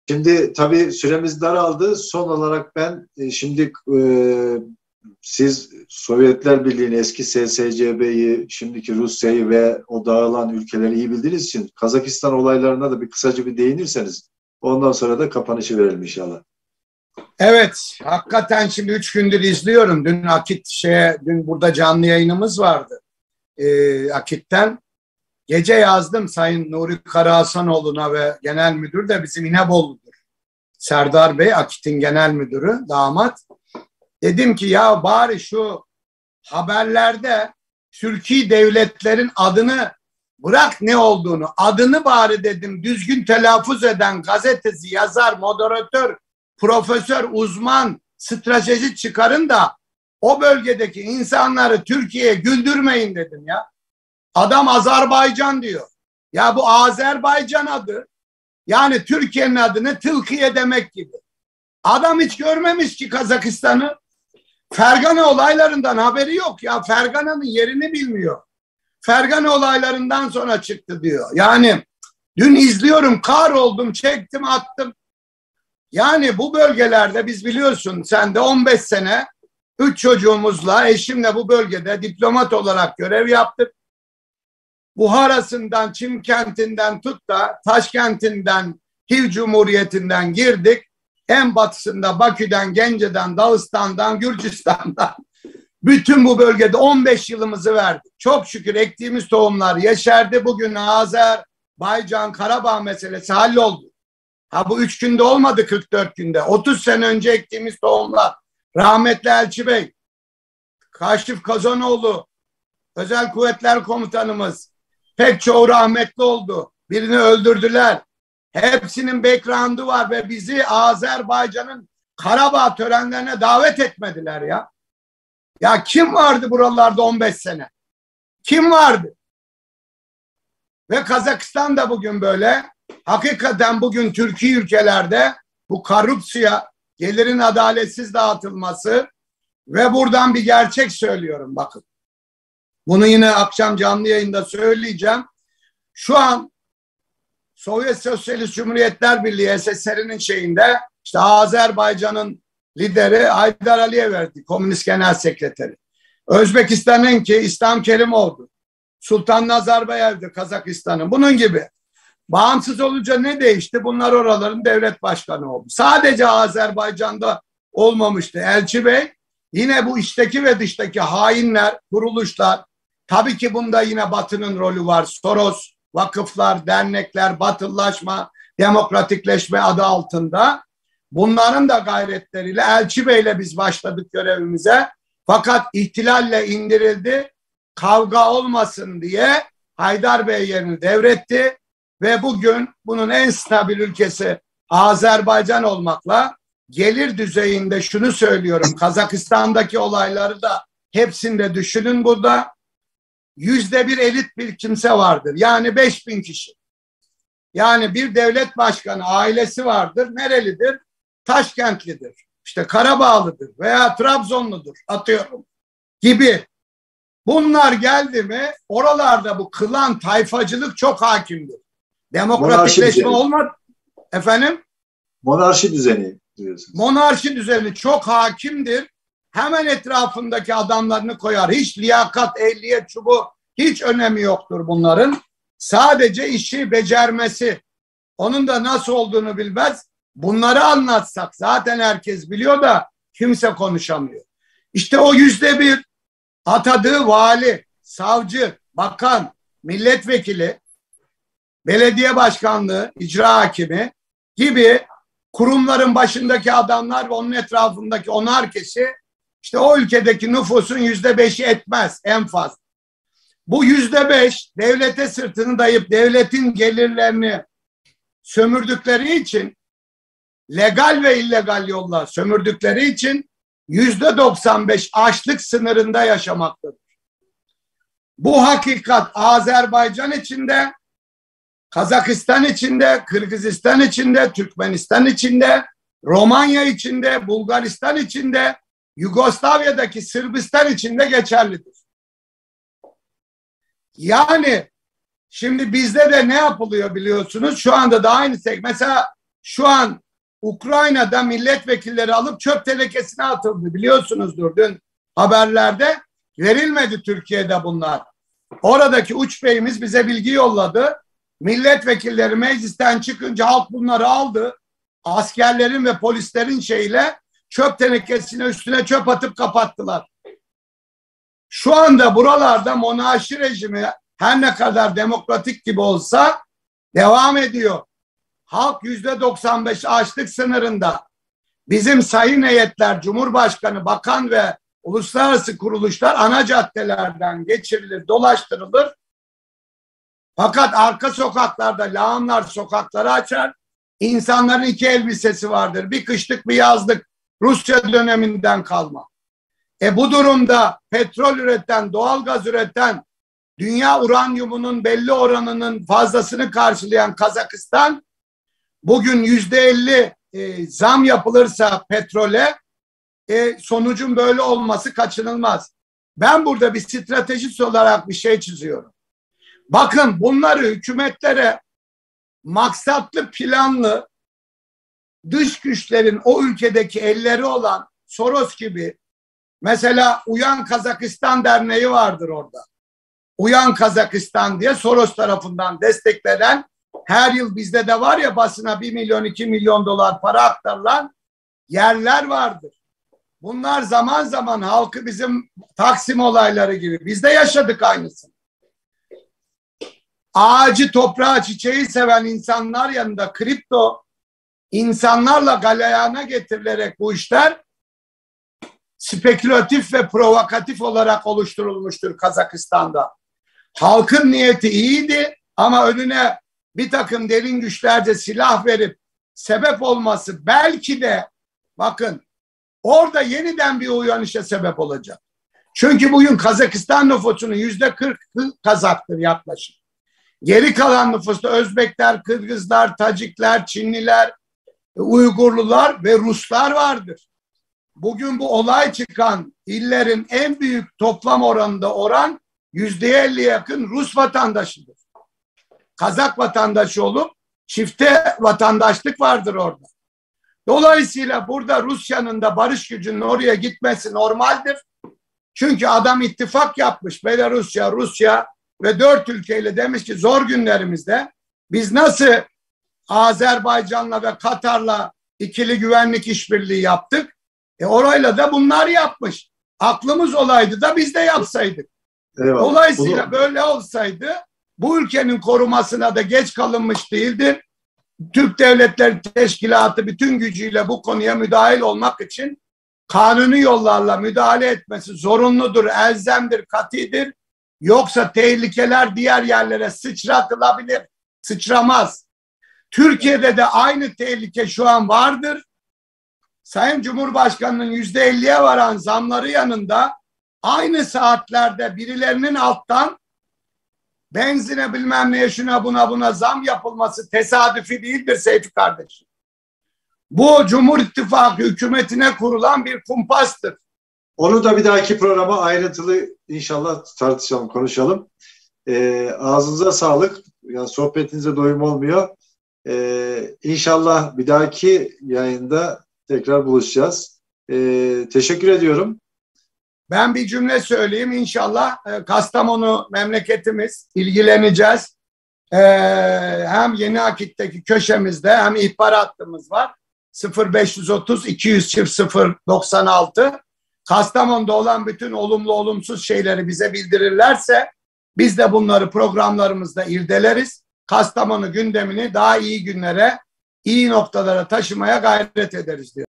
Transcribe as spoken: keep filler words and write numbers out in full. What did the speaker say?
Şimdi tabii süremiz daraldı. Son olarak ben e, şimdi e, siz Sovyetler Birliği'nin eski S S C B'yi, şimdiki Rusya'yı ve o dağılan ülkeleri iyi bildiğiniz için Kazakistan olaylarına da bir kısaca bir değinirseniz ondan sonra da kapanışı verelim inşallah. Evet, hakikaten şimdi üç gündür izliyorum. Dün Akit şeye, dün burada canlı yayınımız vardı. Ee, Akit'ten. Gece yazdım Sayın Nuri Karahasanoğlu'na ve genel müdür de bizim İnebolu'dur. Serdar Bey, Akit'in genel müdürü, damat. Dedim ki ya bari şu haberlerde Türkiye devletlerin adını bırak ne olduğunu, adını bari dedim düzgün telaffuz eden gazeteci, yazar, moderatör, profesör, uzman, strateji çıkarın da o bölgedeki insanları Türkiye'ye güldürmeyin dedim ya. Adam Azerbaycan diyor. Ya bu Azerbaycan adı. Yani Türkiye'nin adını Türkiye demek gibi. Adam hiç görmemiş ki Kazakistan'ı. Fergana olaylarından haberi yok ya. Fergana'nın yerini bilmiyor. Fergana olaylarından sonra çıktı diyor. Yani dün izliyorum, kahroldum, çektim, attım. Yani bu bölgelerde biz biliyorsun sen de on beş sene üç çocuğumuzla eşimle bu bölgede diplomat olarak görev yaptık. Buhara'sından, Çimkent'inden tut da Taşkent'inden, Hiv Cumhuriyeti'nden girdik. En batısında Bakü'den, Gence'den, Dağıstan'dan, Gürcistan'dan bütün bu bölgede on beş yılımızı verdik. Çok şükür ektiğimiz tohumlar yeşerdi. Bugün Azerbaycan, Karabağ meselesi halloldu. Ha bu üç günde olmadı, kırk dört günde. otuz sene önce ektiğimiz tohumlar. Rahmetli Elçi Bey, Kaşif Kazanoğlu, Özel Kuvvetler Komutanımız, pek çoğu rahmetli oldu. Birini öldürdüler. Hepsinin background'u var ve bizi Azerbaycan'ın Karabağ törenlerine davet etmediler ya. Ya kim vardı buralarda on beş sene? Kim vardı? Ve Kazakistan da bugün böyle. Hakikaten bugün Türkiye ülkelerde bu korupsiya, gelirin adaletsiz dağıtılması ve buradan bir gerçek söylüyorum bakın. Bunu yine akşam canlı yayında söyleyeceğim. Şu an Sovyet Sosyalist Cumhuriyetler Birliği S S R'nin şeyinde işte Azerbaycan'ın lideri Haydar Aliyev verdi, Komünist Genel Sekreteri. Özbekistan'ın ki İslam Kerimov'du. Sultan Nazarbayev'di Kazakistan'ın. Bunun gibi. Bağımsız olunca ne değişti? Bunlar oraların devlet başkanı oldu. Sadece Azerbaycan'da olmamıştı. Elçi Bey yine bu içteki ve dıştaki hainler, kuruluşlar, tabii ki bunda yine Batı'nın rolü var. Soros, vakıflar, dernekler, batılılaşma, demokratikleşme adı altında. Bunların da gayretleriyle Elçi Bey'le biz başladık görevimize. Fakat ihtilalle indirildi. Kavga olmasın diye Haydar Bey yerini devretti. Ve bugün bunun en stabil ülkesi Azerbaycan olmakla gelir düzeyinde şunu söylüyorum. Kazakistan'daki olayları da hepsinde düşünün burada. Yüzde bir elit bir kimse vardır. Yani beş bin kişi. Yani bir devlet başkanı ailesi vardır. Nerelidir? Taşkentlidir. İşte Karabağlıdır veya Trabzonludur atıyorum gibi. Bunlar geldi mi oralarda bu klan tayfacılık çok hakimdir. Demokratikleşme olmadı. Efendim? Monarşi düzeni diyorsunuz. Monarşi düzeni çok hakimdir. Hemen etrafındaki adamlarını koyar. Hiç liyakat, ehliyet, çubuğu hiç önemi yoktur bunların. Sadece işi becermesi. Onun da nasıl olduğunu bilmez. Bunları anlatsak zaten herkes biliyor da kimse konuşamıyor. İşte o yüzde bir atadığı vali, savcı, bakan, milletvekili, belediye başkanlığı, icra hakimi gibi kurumların başındaki adamlar ve onun etrafındaki onar kişi işte o ülkedeki nüfusun yüzde beşi etmez en fazla. Bu yüzde beş devlete sırtını dayayıp devletin gelirlerini sömürdükleri için, legal ve illegal yolla sömürdükleri için yüzde doksan beş açlık sınırında yaşamaktadır. Bu hakikat Azerbaycan içinde, Kazakistan içinde, Kırgızistan içinde, Türkmenistan içinde, Romanya içinde, Bulgaristan içinde, Yugoslavya'daki Sırbistan içinde geçerlidir. Yani şimdi bizde de ne yapılıyor biliyorsunuz? Şu anda da aynı şey. Mesela Şu an Ukrayna'da milletvekilleri alıp çöp tenekesine atıldı. Biliyorsunuzdur, dün haberlerde verilmedi Türkiye'de bunlar. Oradaki uç beyimiz bize bilgi yolladı. Milletvekilleri meclisten çıkınca halk bunları aldı. Askerlerin ve polislerin şeyle çöp tenekesine üstüne çöp atıp kapattılar. Şu anda buralarda monarşi rejimi her ne kadar demokratik gibi olsa devam ediyor. Halk yüzde doksan beş açlık sınırında. Bizim sayın heyetler, Cumhurbaşkanı, bakan ve uluslararası kuruluşlar ana caddelerden geçirilir, dolaştırılır. Fakat arka sokaklarda lağımlar sokakları açar. İnsanların iki elbisesi vardır. Bir kışlık, bir yazlık. Rusya döneminden kalma. E bu durumda petrol üreten, doğalgaz üreten, dünya uranyumunun belli oranının fazlasını karşılayan Kazakistan, bugün yüzde elli e, zam yapılırsa petrole, e, sonucun böyle olması kaçınılmaz. Ben burada bir stratejist olarak bir şey çiziyorum. Bakın, bunları hükümetlere maksatlı, planlı, dış güçlerin o ülkedeki elleri olan Soros gibi, mesela Uyan Kazakistan Derneği vardır orada. Uyan Kazakistan diye Soros tarafından desteklenen, her yıl bizde de var ya, basına bir milyon iki milyon dolar para aktarılan yerler vardır. Bunlar zaman zaman halkı bizim Taksim olayları gibi, biz de yaşadık aynısını. Ağacı, toprağı, çiçeği seven insanlar yanında kripto insanlarla galeyana getirilerek bu işler spekülatif ve provokatif olarak oluşturulmuştur Kazakistan'da. Halkın niyeti iyiydi ama önüne bir takım derin güçlerce silah verip sebep olması belki de, bakın, orada yeniden bir uyanışa sebep olacak. Çünkü bugün Kazakistan nüfusunun yüzde kırkı Kazaktır yaklaşık. Geri kalan nüfusta Özbekler, Kırgızlar, Tacikler, Çinliler, Uygurlular ve Ruslar vardır. Bugün bu olay çıkan illerin en büyük toplam oranında oran yüzde elliye yakın Rus vatandaşıdır. Kazak vatandaşı olup çifte vatandaşlık vardır orada. Dolayısıyla burada Rusya'nın da barış gücünün oraya gitmesi normaldir. Çünkü adam ittifak yapmış, Belarusya, Rusya ve dört ülkeyle, demiş ki zor günlerimizde biz nasıl Azerbaycan'la ve Katar'la ikili güvenlik işbirliği yaptık? E orayla da bunlar yapmış. Aklımız olaydı da biz de yapsaydık. Eyvallah. Dolayısıyla Bunu... böyle olsaydı bu ülkenin korumasına da geç kalınmış değildir. Türk Devletleri Teşkilatı bütün gücüyle bu konuya müdahil olmak için kanuni yollarla müdahale etmesi zorunludur, elzemdir, katidir. Yoksa tehlikeler diğer yerlere sıçratılabilir, sıçramaz. Türkiye'de de aynı tehlike şu an vardır. Sayın Cumhurbaşkanı'nın yüzde elliye varan zamları yanında aynı saatlerde birilerinin alttan benzine bilmem neye şuna buna buna zam yapılması tesadüfi değildir Seyfi kardeşim. Bu Cumhur İttifakı hükümetine kurulan bir kumpastır. Onu da bir dahaki programa ayrıntılı inşallah tartışalım, konuşalım. Ee, ağzınıza sağlık. Yani sohbetinize doyum olmuyor. Ee, İnşallah bir dahaki yayında tekrar buluşacağız. Ee, teşekkür ediyorum. Ben bir cümle söyleyeyim. İnşallah e, Kastamonu memleketimiz, ilgileneceğiz. E, hem Yeni Akit'teki köşemizde hem ihbar hattımız var. sıfır beş otuz iki yüz sıfır doksan altı. Kastamonu'da olan bütün olumlu olumsuz şeyleri bize bildirirlerse biz de bunları programlarımızda irdeleriz. Kastamonu gündemini daha iyi günlere, iyi noktalara taşımaya gayret ederiz diyor.